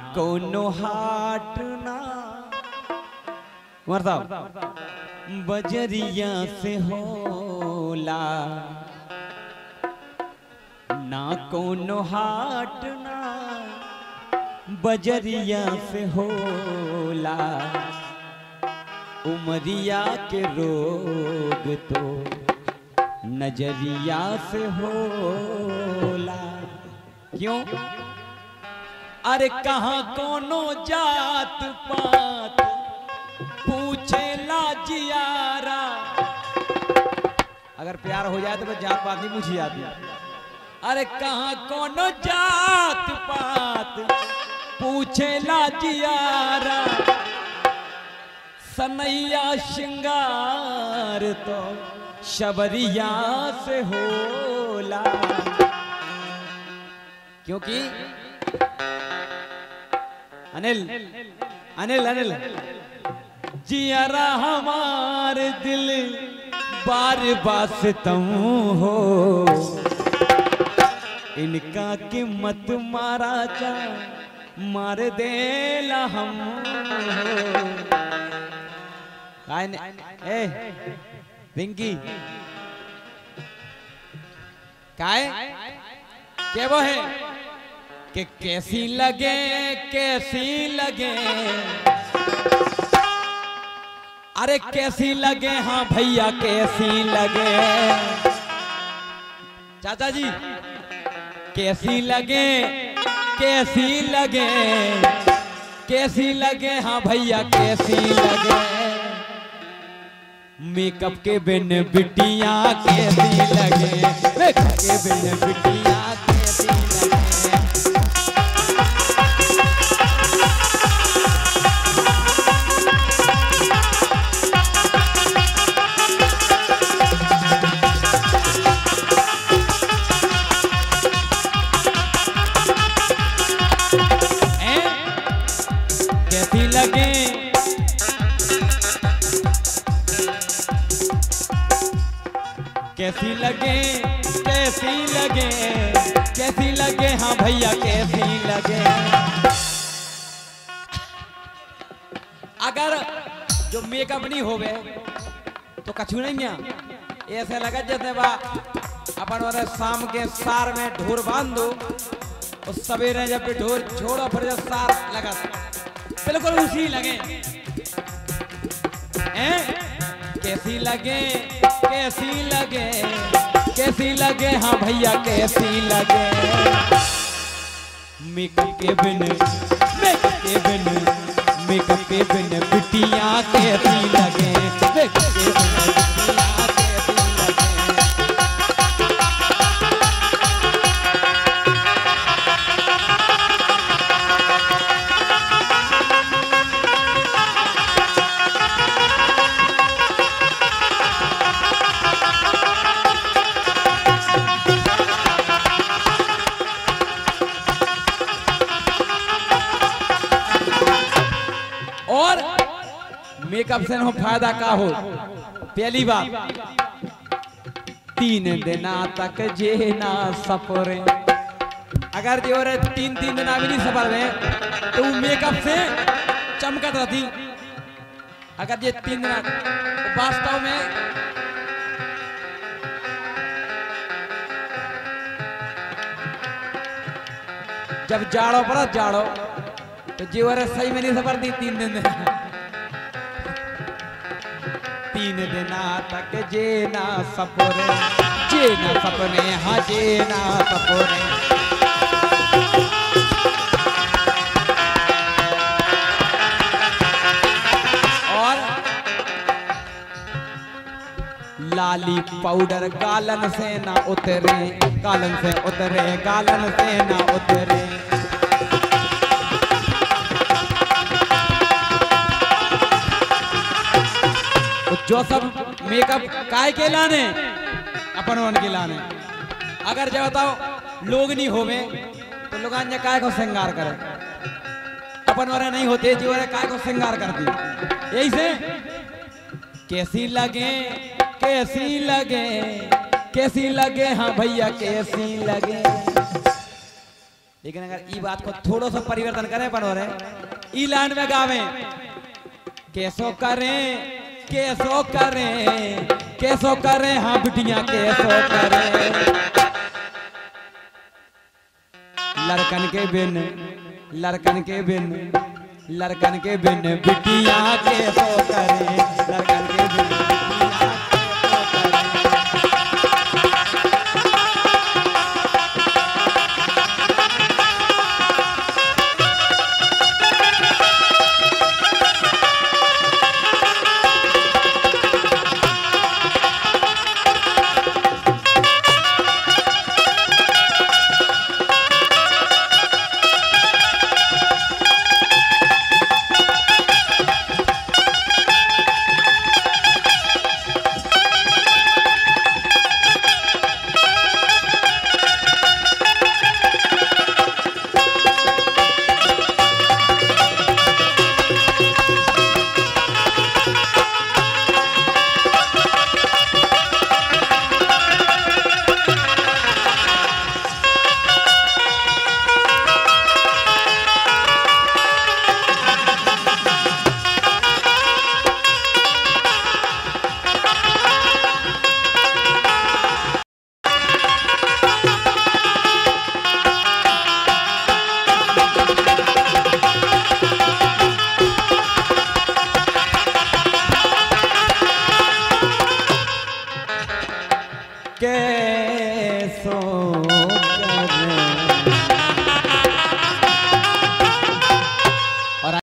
कोनो हाट ना बजरिया से होला, ना कोनो हाट ना बजरिया से होला, उमरिया के रोग तो नजरिया से होला। क्यों? अरे कहाँ कोनो जात पात पूछे ला जियारा। अगर प्यार हो जाए तो बस जात पात नहीं पूछी जाती। अरे कहाँ कोनो जात पात पूछे ला जियारा, सनैया श्रृंगार तो शबरिया से होला। क्योंकि अनिल अनिल अनिल जियारा हमार दिल बार बासतम हो, इनका की मत मारा जा मार देला हम ए रिंकी काय क्या वो है कि कैसी लगे अरे कैसी लगे। हाँ भैया कैसी लगे चाचा जी, कैसी लगे कैसी लगे। हाँ भैया कैसी लगे। मेकअप के बिन बिटिया कैसी लगे, मेकअप के बिन बिटिया कैसी लगे। कैसी लगे कैसी लगे कैसी लगे कैसी लगे। हाँ भैया कैसी लगे। अगर जो मेकअप नहीं होवे तो कछु नहीं है। ऐसे लगा जैसे बा अपन और शाम के सार में ढोर बांध दो और सवेरे जब भी ढोर छोड़ो फिर जब सार लगा बिल्कुल उसी लगे। कैसी लगे कैसी लगे कैसी लगे। हाँ भैया कैसी लगे। मेकअप के बिन मेकअप के बिन बिटिया कैसी लगे, मेकअप के बिन बिटिया कैसी लगे। और मेकअप से हो फायदा का हो। पहली बात 3 दिना तक जे ना सफरे। अगर जो 3 दिना भी नहीं सफर में तो मेकअप से चमकत रहती। अगर ये 3 दिना वास्तव में जब जाड़ो पड़ा जाड़ो तो जीवर सही में नहीं सफरती 3 दिन 3 दिना तक जे ना सफरे, जे ना सपने। हाँ जे ना सफरे। और लाली पाउडर गालन से ना उतरे, गालन से उतरे, गालन से ना उतरे। जो सब मेकअप काय के लाने अपन वन के लाने। अगर जब बताओ लोग नहीं होवे तो लोग काय को श्रृंगार करे। अपन वाले नहीं होते जी वाले काय को श्रृंगार करती। यही से कैसी लगे कैसी लगे कैसी लगे। हाँ भैया कैसी लगे। लेकिन अगर ई बात को थोड़ा सा परिवर्तन करें पर रहे ई लाइन में गावे कैसो करें कैसो करें कैसो करें हाँ बिटिया कैसो करें लड़कन के बिन लड़कन के बिन लड़कन के बिन बिटिया कैसो करें लड़कन के बिन के